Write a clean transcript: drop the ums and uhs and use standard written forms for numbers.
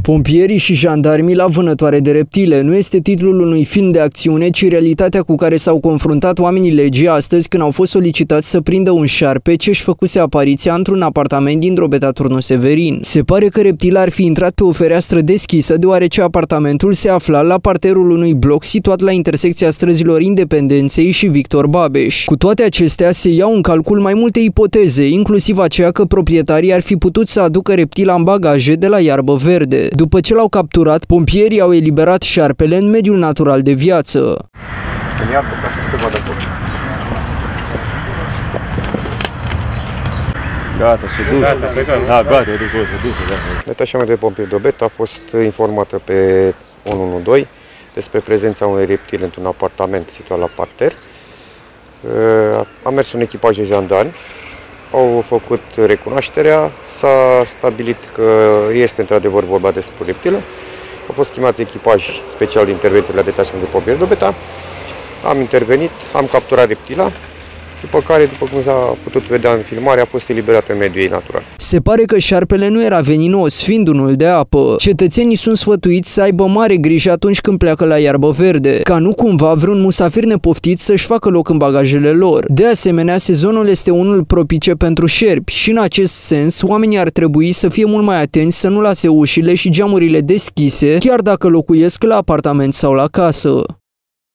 Pompierii și jandarmii la vânătoare de reptile nu este titlul unui film de acțiune, ci realitatea cu care s-au confruntat oamenii legii astăzi când au fost solicitați să prindă un șarpe ce își făcuse apariția într-un apartament din Drobeta Turnu Severin. Se pare că reptila ar fi intrat pe o fereastră deschisă, deoarece apartamentul se afla la parterul unui bloc situat la intersecția străzilor Independenței și Victor Babeș. Cu toate acestea, se iau în calcul mai multe ipoteze, inclusiv aceea că proprietarii ar fi putut să aducă reptila în bagaje de la Iarbă Verde. După ce l-au capturat, pompierii au eliberat șarpele în mediul natural de viață. Gata, se duce. Da, gata, se duce. Detașamentul de pompieri Drobeta a fost informată pe 112 despre prezența unui reptil într-un apartament situat la parter. A mers un echipaj de jandarmi, au făcut recunoașterea, s-a stabilit că este într-adevăr vorba despre reptilă. A fost chemat echipaj special de intervenție la detașamentul de pompieri Drobeta. Am intervenit, am capturat reptila, după care, după cum s-a putut vedea în filmare, a fost eliberată în mediul ei natural. Se pare că șarpele nu era veninos, fiind unul de apă. Cetățenii sunt sfătuiți să aibă mare grijă atunci când pleacă la Iarbă Verde, ca nu cumva vreun musafir nepoftit să-și facă loc în bagajele lor. De asemenea, sezonul este unul propice pentru șerpi și în acest sens, oamenii ar trebui să fie mult mai atenți să nu lase ușile și geamurile deschise, chiar dacă locuiesc la apartament sau la casă.